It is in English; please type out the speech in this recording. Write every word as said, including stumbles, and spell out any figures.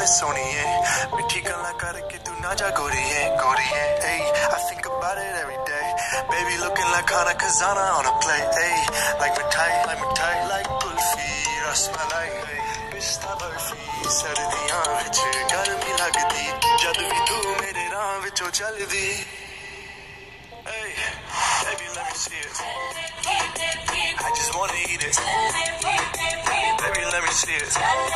में सोनी है मिठी गल्ला करके तू ना जा गोरी है गोरी है hey I think about it every day baby looking like खाना खजाना on a plate hey like मिठाई like मिठाई like कुल्फी रसमलाई पिस्ता बर्फी सर्दियां विच गर्मी लगदी जद भी तू मेरे राह विचों चलदी hey baby let me see it I just wanna eat it baby let me see it